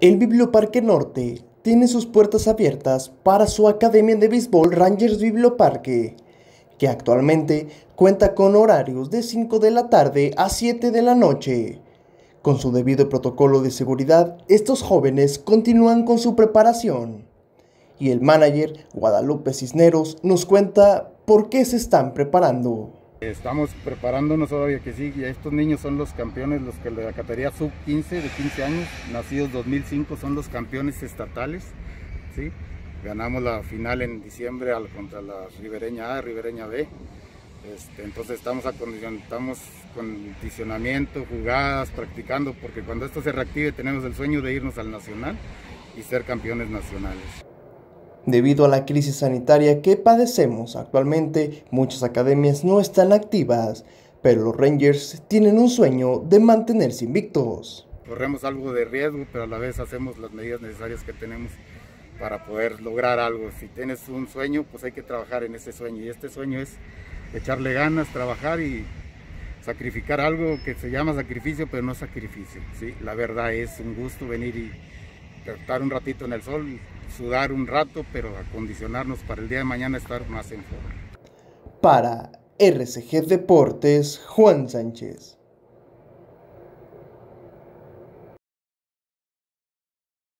El Biblioparque Norte tiene sus puertas abiertas para su Academia de Béisbol Rangers Biblioparque, que actualmente cuenta con horarios de 5 de la tarde a 7 de la noche. Con su debido protocolo de seguridad, estos jóvenes continúan con su preparación. Y el manager, Guadalupe Cisneros, nos cuenta por qué se están preparando. Estamos preparándonos todavía que sí, y estos niños son los campeones, los que de la categoría sub-15 de 15 años, nacidos 2005, son los campeones estatales, ¿sí? Ganamos la final en diciembre contra la Ribereña A, Ribereña B. Entonces estamos condicionamiento, jugadas, practicando, porque cuando esto se reactive tenemos el sueño de irnos al nacional y ser campeones nacionales. Debido a la crisis sanitaria que padecemos actualmente, muchas academias no están activas, pero los Rangers tienen un sueño de mantenerse invictos. Corremos algo de riesgo, pero a la vez hacemos las medidas necesarias que tenemos para poder lograr algo. Si tienes un sueño, pues hay que trabajar en ese sueño, y este sueño es echarle ganas, trabajar y sacrificar algo que se llama sacrificio, pero no es sacrificio, ¿sí? La verdad es un gusto venir y estar un ratito en el sol, sudar un rato, pero acondicionarnos para el día de mañana estar más en forma. Para RCG Deportes, Juan Sánchez.